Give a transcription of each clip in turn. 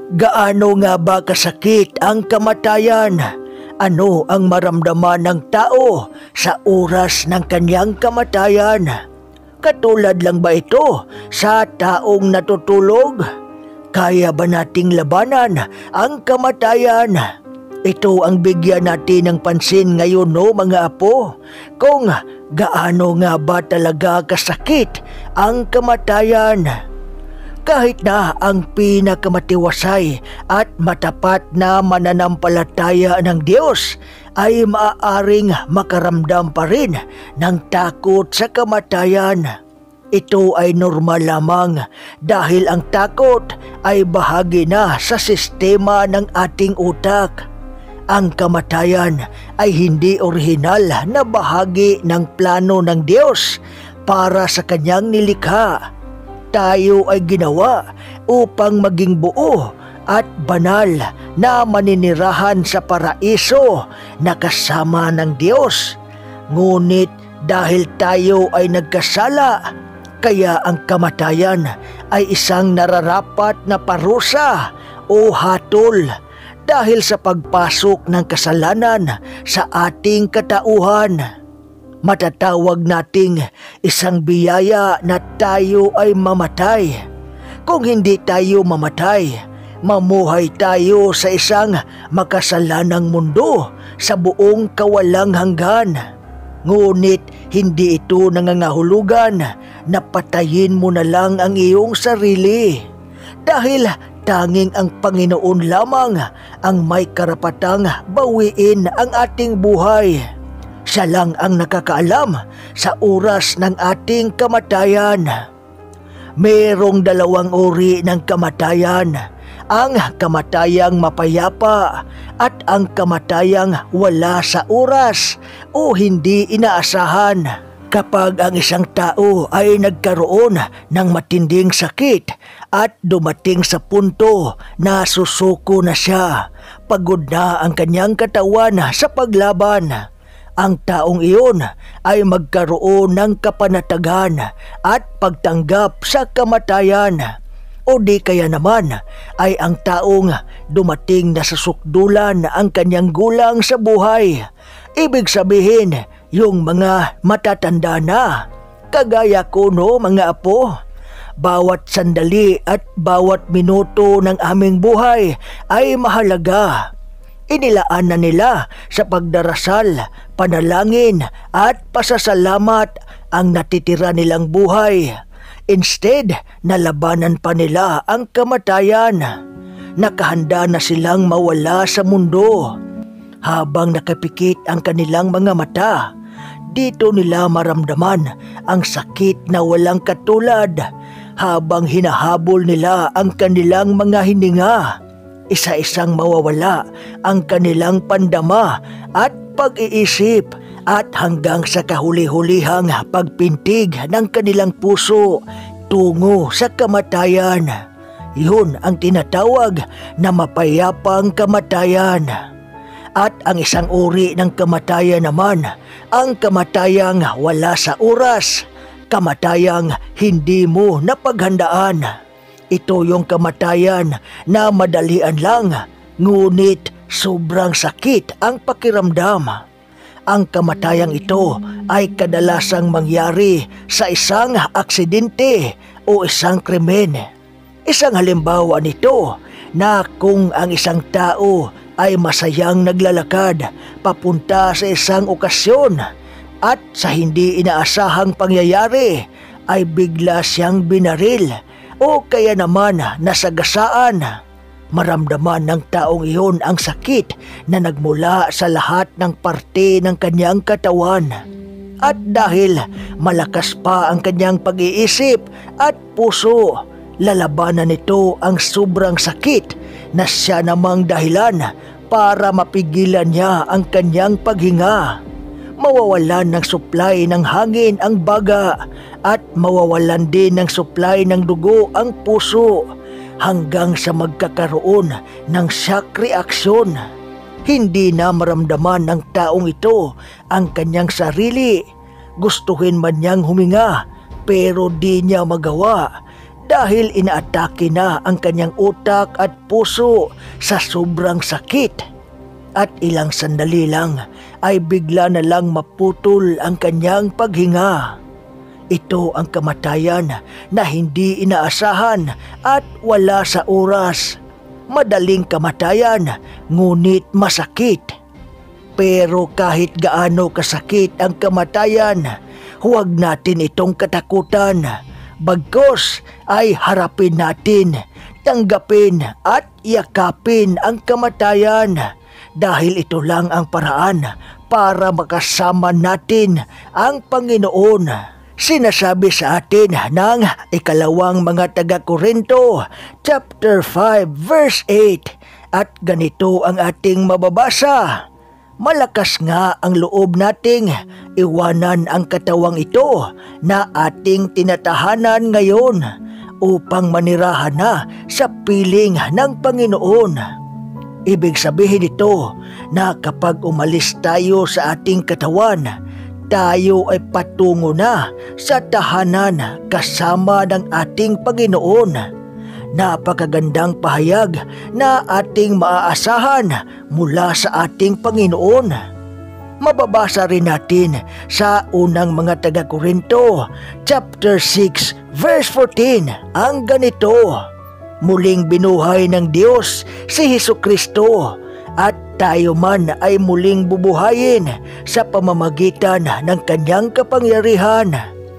Gaano nga ba kasakit ang kamatayan? Ano ang maramdaman ng tao sa oras ng kanyang kamatayan? Katulad lang ba ito sa taong natutulog? Kaya ba nating labanan ang kamatayan? Ito ang bigyan natin ng pansin ngayon, no mga apo, kung gaano nga ba talaga kasakit ang kamatayan. Kahit na ang pinakamatiwasay at matapat na mananampalataya ng Diyos ay maaaring makaramdam pa rin ng takot sa kamatayan. Ito ay normal lamang dahil ang takot ay bahagi na sa sistema ng ating utak. Ang kamatayan ay hindi orihinal na bahagi ng plano ng Diyos para sa kanyang nilikha. Tayo ay ginawa upang maging buo at banal na maninirahan sa paraiso na kasama ng Diyos. Ngunit dahil tayo ay nagkasala, kaya ang kamatayan ay isang nararapat na parusa o hatol dahil sa pagpasok ng kasalanan sa ating katauhan. Matatawag nating isang biyaya na tayo ay mamatay. Kung hindi tayo mamatay, mamuhay tayo sa isang makasalanang mundo sa buong kawalang hanggan. Ngunit hindi ito nangangahulugan na patayin mo na lang ang iyong sarili. Dahil tanging ang Panginoon lamang ang may karapatang bawiin ang ating buhay. Siya lang ang nakakaalam sa oras ng ating kamatayan. Merong dalawang uri ng kamatayan. Ang kamatayang mapayapa at ang kamatayang wala sa oras o hindi inaasahan. Kapag ang isang tao ay nagkaroon ng matinding sakit at dumating sa punto na susuko na siya, pagod na ang kanyang katawan sa paglaban, ang taong iyon ay magkaroon ng kapanatagan at pagtanggap sa kamatayan. O di kaya naman ay ang taong dumating na sa sukdulan ang kanyang gulang sa buhay. Ibig sabihin, yung mga matatanda na. Kagaya ko, no mga apo. Bawat sandali at bawat minuto ng aming buhay ay mahalaga. Inilaan na nila sa pagdarasal, panalangin at pasasalamat ang natitira nilang buhay. Instead, nalabanan pa nila ang kamatayan. Nakahanda na silang mawala sa mundo. Habang nakapikit ang kanilang mga mata, dito nila maramdaman ang sakit na walang katulad habang hinahabol nila ang kanilang mga hininga. Isa-isang mawawala ang kanilang pandama at pag-iisip at hanggang sa kahuli-hulihang pagpintig ng kanilang puso tungo sa kamatayan. Yun ang tinatawag na mapayapang kamatayan. At ang isang uri ng kamatayan naman, ang kamatayang wala sa oras, kamatayang hindi mo napaghandaan. Ito yung kamatayan na madalian lang, ngunit sobrang sakit ang pakiramdam. Ang kamatayang ito ay kadalasang mangyari sa isang aksidente o isang krimen. Isang halimbawa nito na kung ang isang tao ay masayang naglalakad papunta sa isang okasyon at sa hindi inaasahang pangyayari ay bigla siyang binaril o kaya naman nasagasaan. Maramdaman ng taong iyon ang sakit na nagmula sa lahat ng parte ng kanyang katawan. At dahil malakas pa ang kanyang pag-iisip at puso, lalabanan nito ang sobrang sakit na siya namang dahilan para mapigilan niya ang kanyang paghinga. Mawawalan ng supply ng hangin ang baga at mawawalan din ng supply ng dugo ang puso hanggang sa magkakaroon ng shock reaction. Hindi na maramdaman ng taong ito ang kanyang sarili. Gustuhin man niyang huminga pero di niya magawa dahil inaatake na ang kanyang utak at puso sa sobrang sakit. At ilang sandali lang ay bigla na lang maputol ang kanyang paghinga. Ito ang kamatayan na hindi inaasahan at wala sa oras. Madaling kamatayan, ngunit masakit. Pero kahit gaano kasakit ang kamatayan, huwag natin itong katakutan. Bagkus ay harapin natin, tanggapin at yakapin ang kamatayan dahil ito lang ang paraan para makasama natin ang Panginoon. Sinasabi sa atin ng ikalawang mga taga-Korinto, chapter 5, verse 8, at ganito ang ating mababasa. Malakas nga ang loob nating iwanan ang katawang ito na ating tinatahanan ngayon upang manirahan na sa piling ng Panginoon. Ibig sabihin ito na kapag umalis tayo sa ating katawan, tayo ay patungo na sa tahanan kasama ng ating Panginoon. Napakagandang pahayag na ating maaasahan mula sa ating Panginoon. Mababasa rin natin sa unang mga taga-Korinto, chapter 6, verse 14, ang ganito. Muling binuhay ng Diyos si Hesukristo at tayo man ay muling bubuhayin sa pamamagitan ng kanyang kapangyarihan.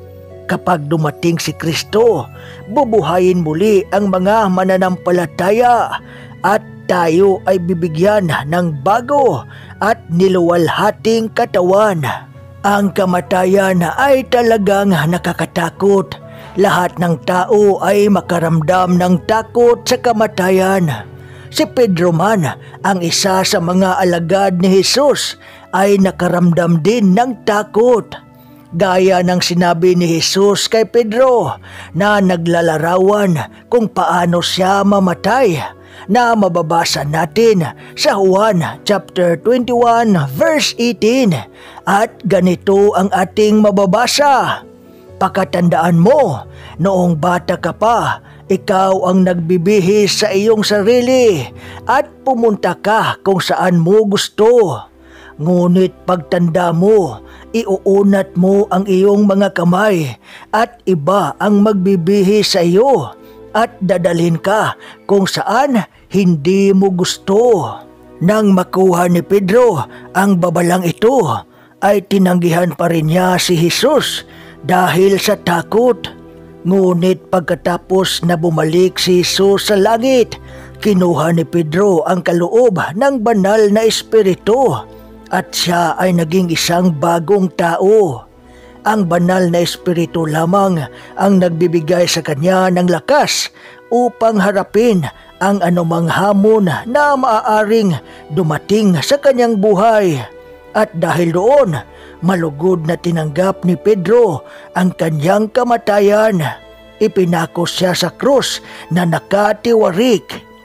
Kapag dumating si Kristo, bubuhayin muli ang mga mananampalataya at tayo ay bibigyan ng bago at niluwalhating katawan. Ang kamatayan ay talagang nakakatakot. Lahat ng tao ay makaramdam ng takot sa kamatayan. Si Pedro man, ang isa sa mga alagad ni Jesus, ay nakaramdam din ng takot. Gaya ng sinabi ni Jesus kay Pedro na naglalarawan kung paano siya mamatay, na mababasa natin sa Juan chapter 21 verse 18. At ganito ang ating mababasa. Pakatandaan mo, noong bata ka pa, ikaw ang nagbibihis sa iyong sarili at pumunta ka kung saan mo gusto. Ngunit pagtanda mo, iuunat mo ang iyong mga kamay at iba ang magbibihis sa iyo at dadalhin ka kung saan hindi mo gusto. Nang makuha ni Pedro ang babalang ito, ay tinanggihan pa rin niya si Jesus dahil sa takot. Ngunit pagkatapos na bumalik si Jesus sa langit, kinuha ni Pedro ang kaloob ng banal na espiritu at siya ay naging isang bagong tao. Ang banal na espiritu lamang ang nagbibigay sa kanya ng lakas upang harapin ang anumang hamon na maaaring dumating sa kanyang buhay. At dahil doon, malugod na tinanggap ni Pedro ang kanyang kamatayan. Ipinako siya sa krus na nakatiwarik.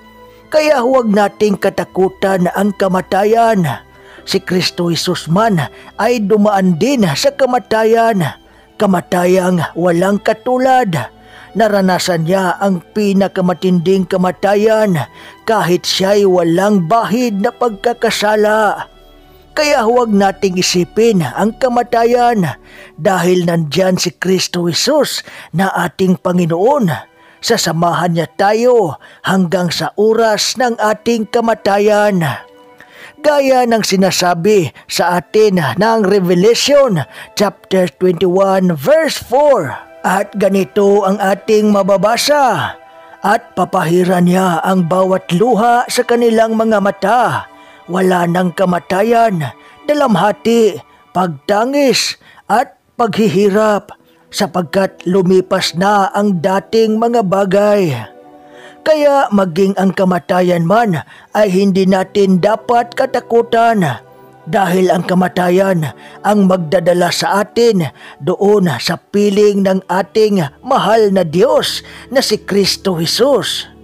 Kaya huwag nating katakutan ang kamatayan. Si Kristo Jesus man ay dumaan din sa kamatayan. Kamatayang walang katulad. Naranasan niya ang pinakamatinding kamatayan kahit siya'y walang bahid na pagkakasala. Kaya huwag nating isipin ang kamatayan dahil nandyan si Kristo Jesus na ating Panginoon. Sasamahan niya tayo hanggang sa oras ng ating kamatayan. Gaya ng sinasabi sa atin ng Revelation chapter 21 verse 4. At ganito ang ating mababasa. At papahiran niya ang bawat luha sa kanilang mga mata. Wala ng kamatayan, dalamhati, pagtangis at paghihirap sapagkat lumipas na ang dating mga bagay. Kaya maging ang kamatayan man ay hindi natin dapat katakutan dahil ang kamatayan ang magdadala sa atin doon sa piling ng ating mahal na Diyos na si Kristo Jesus.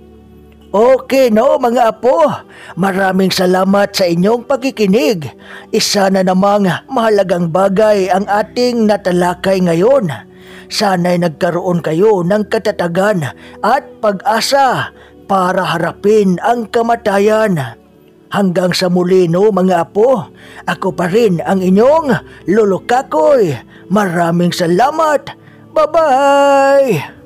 Okay no mga apo, maraming salamat sa inyong pakikinig. Isa na namang mahalagang bagay ang ating natalakay ngayon. Sana'y nagkaroon kayo ng katatagan at pag-asa para harapin ang kamatayan. Hanggang sa muli no mga apo, ako pa rin ang inyong Lolo Kakoy. Maraming salamat. Bye-bye!